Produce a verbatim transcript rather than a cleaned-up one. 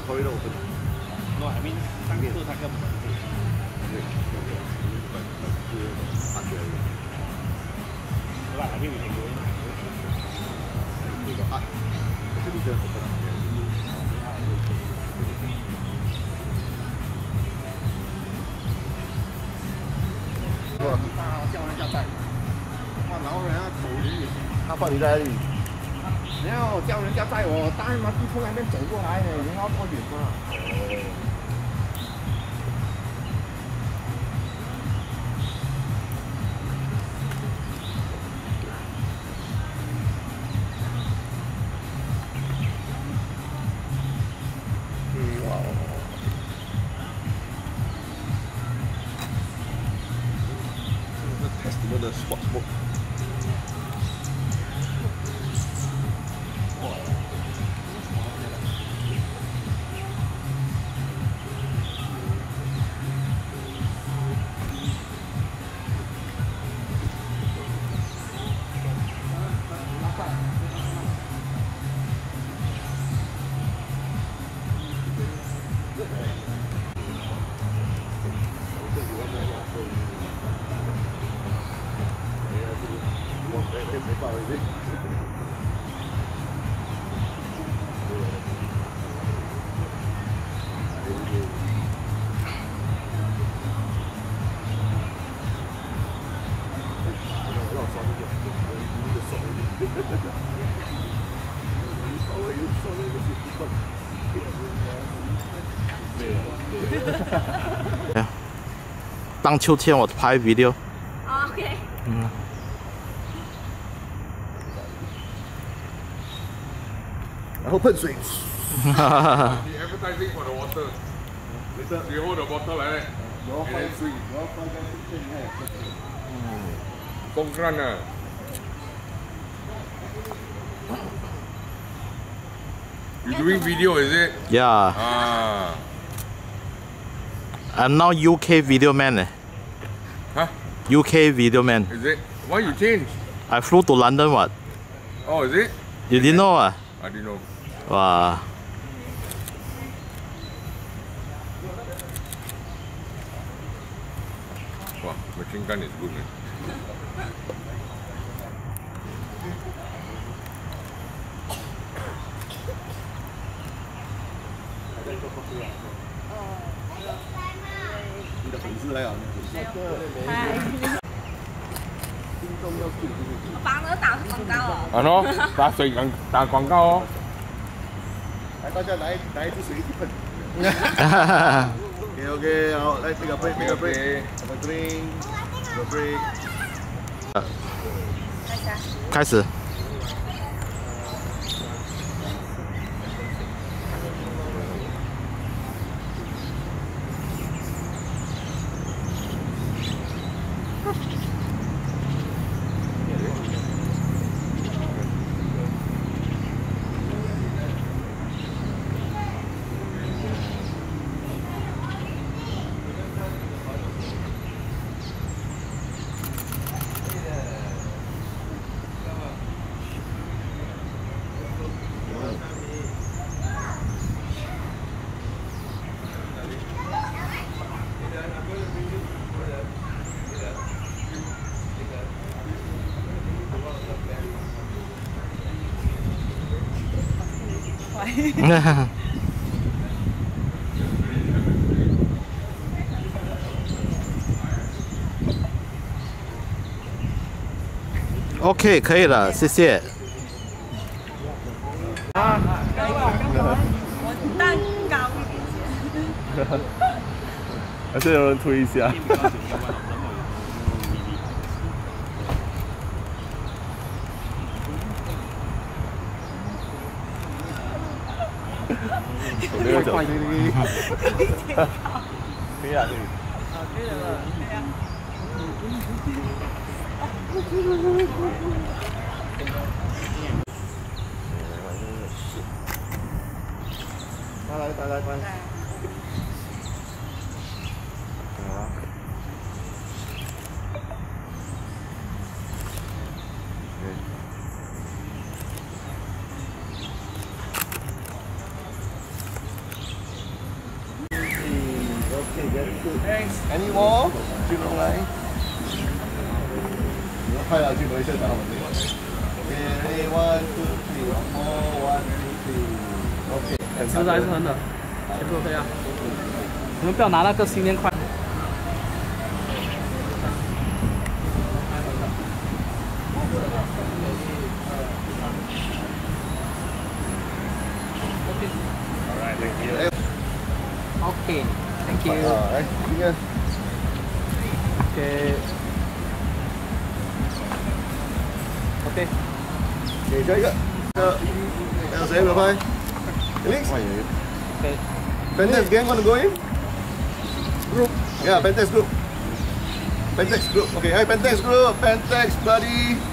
corridor open. No, I mean 上次那个门是。 对，under. But I mean we can go in. We got art. Actually, just open up here. 哇！叫人家在。哇，然后人家口语，他放你在那里。然后叫人家载我，大妈逼从那边走过来呢，人家多远嘛？嗯，哇！这是 test 的 spot smoke。 当秋天我拍 video。 哦 OK。 嗯。然后喷水。哈哈哈哈。 你 advertising for the water. Later you hold the bottle like that. And then swing. 嗯。风干啊。You doing video is it? Yeah. Ah. I'm now U K video man. Huh? U K video man. Is it? Why you change? I flew to London what? Oh, is it? You didn't know ah? I didn't know. Wow. Wow, machine gun is good man. Bạn nữa tạo quảng cáo à? À nó,打水广打广告哦。 来，大家来来一支水一起喷。OK OK， 好，来这个 break， 这个 break， drink， 这个 break。开始。OK， 可以了，谢谢。 啊，我蛋糕一点先。 还是有人推一下。我没有脚。可以啊，可以。啊，可以了，可以啊。来来来来来。 Okay, very good. Thanks. Any more? 去龙来。你要快了，去马来西亚打我们。Okay, ready, one, two, three, one more, one, two, three. Okay. 吃的还是很冷，全部都这样。你们不要拿那个新年快。 Alright, thank you. OK, thank you. 啊，来，这个。 OK. OK. Okay, 下一个。呃，还有谁没拍 ？Alex. OK. Pentex gang wanna go in? Group. Yeah, Pentex group. Pentex group. Okay, hi Pentex group. Pentex buddy.